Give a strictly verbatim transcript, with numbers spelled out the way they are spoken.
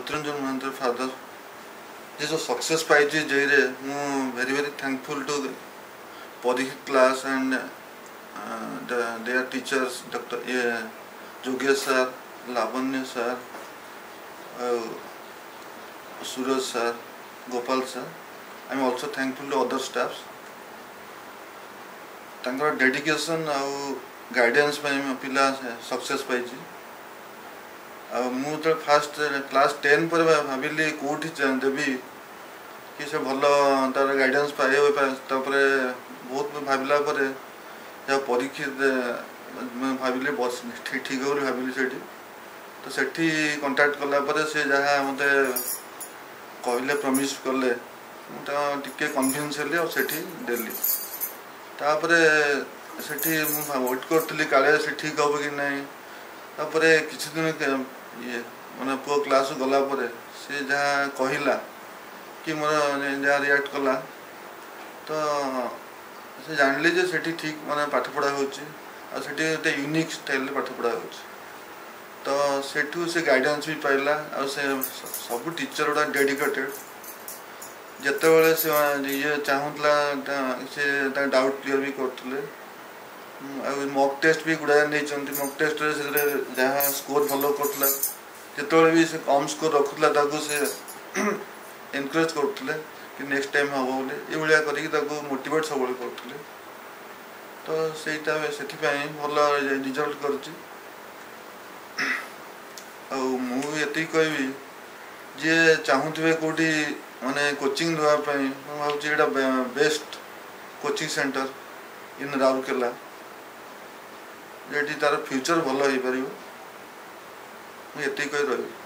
Jyotiranjan महांतर father जी जो success पाई जे रे मु very very thankful to Parikshit class and their teachers doctor जोगेश sir, Lavanya sir, Suraj sir, Gopal sir. I am also thankful to other staffs. तांकर dedication आउ guidance पिला सक्सेस पाई. मुझे फास्ट क्लास टेन पर भाविली कौटी देवी कि से भल तार गाइडेंस पाए बहुत भाविला परीक्षित भाविली बस ठीक ठीक हो भाविली से तो सेठी कंटाक्ट कला से जहाँ मत कहले प्रमिश कले टे कन्भिन्स हेली और सेठी देली तापर सेठी वेट करी काले से ठीक हम कि नहीं तापर किसी दिन ये मैंने पु क्लास गला पर से जहाँ कहला कि मोर जहाँ रिएक्ट कला तो से जानली जे सेठी ठीक माने पाठ पढ़ा होची आ सेठी गोटे यूनिक स्टाइल पाठ पढ़ा होची तो सेठू से गाइडेंस भी पाइला आ से सब टीचर गुड़ा डेडिकेटेड जिते बड़े से ये चाहूला से डाउट क्लियर भी करते मॉक टेस्ट भी गुड़ाए नहीं मॉक टेस्ट जहाँ स्कोर भल करता जिते भी से कम स्कोर रखुला से एनकरेज करते कि नेक्स्ट टाइम हम बोले ये भाया करके मोटिवेट सब करते तो सहीटा से भल रिजल्ट कर कहबी जी चाहूे कौटी माने कोचिंग देवाई भाई best coaching centre in Rourkela ये तार फ्यूचर भल हो पार ये कही रही.